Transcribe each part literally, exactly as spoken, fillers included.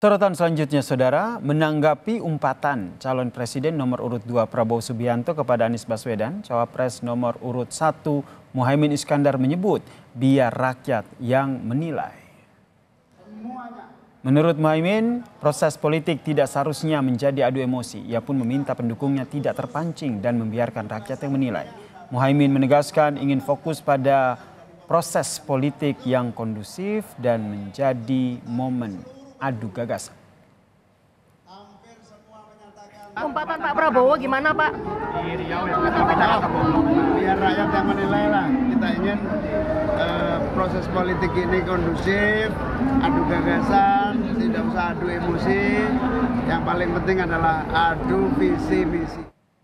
Sorotan selanjutnya, Saudara, menanggapi umpatan calon presiden nomor urut dua Prabowo Subianto kepada Anies Baswedan, cawapres nomor urut satu Muhaimin Iskandar menyebut biar rakyat yang menilai. Menurut Muhaimin, proses politik tidak seharusnya menjadi adu emosi. Ia pun meminta pendukungnya tidak terpancing dan membiarkan rakyat yang menilai. Muhaimin menegaskan ingin fokus pada proses politik yang kondusif dan menjadi momen adu gagasan. Umpatan Pak Prabowo gimana, Pak? Di Riau yang kata kita biar rakyat yang menilai lah. Kita ingin uh, proses politik ini kondusif, adu gagasan, tidak usah adu emosi. Yang paling penting adalah adu visi misi.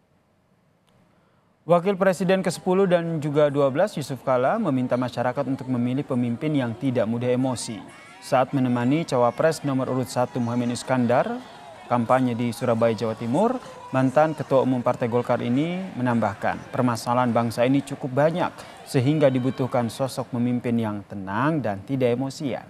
Wakil Presiden ke sepuluh dan juga dua belas Yusuf Kala meminta masyarakat untuk memilih pemimpin yang tidak mudah emosi. Saat menemani cawapres nomor urut satu Muhaimin Iskandar kampanye di Surabaya, Jawa Timur, mantan Ketua Umum Partai Golkar ini menambahkan permasalahan bangsa ini cukup banyak sehingga dibutuhkan sosok pemimpin yang tenang dan tidak emosian.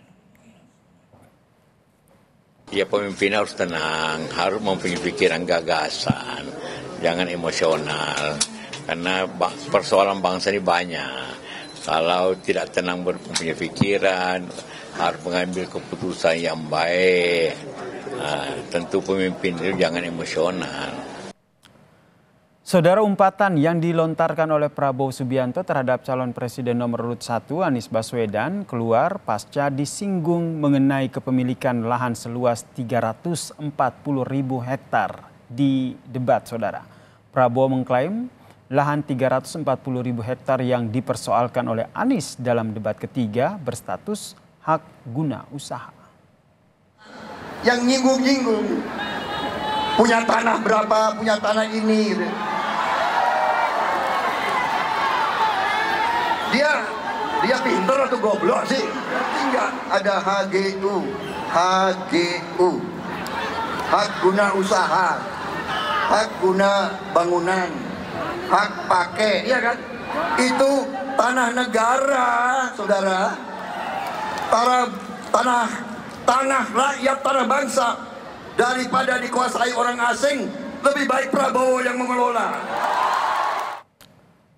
Ya, pemimpin harus tenang, harus mempunyai pikiran gagasan, jangan emosional. Karena persoalan bangsa ini banyak. Kalau tidak tenang mempunyai pikiran, harus mengambil keputusan yang baik. Nah, tentu pemimpin itu jangan emosional. Saudara, umpatan yang dilontarkan oleh Prabowo Subianto terhadap calon presiden nomor urut satu Anies Baswedan keluar pasca disinggung mengenai kepemilikan lahan seluas tiga ratus empat puluh ribu hektar di debat, Saudara. Prabowo mengklaim lahan tiga ratus empat puluh ribu hektar yang dipersoalkan oleh Anies dalam debat ketiga berstatus hak guna usaha. Yang nyinggung-nyinggung punya tanah berapa, punya tanah ini gitu. Dia dia pintar atau goblok sih? Enggak, ada H G U. H G U. Hak guna usaha. Hak guna bangunan. Hak pakai, iya kan? Itu tanah negara, Saudara. Tanah tanah tanah rakyat, tanah bangsa. Daripada dikuasai orang asing, lebih baik Prabowo yang mengelola.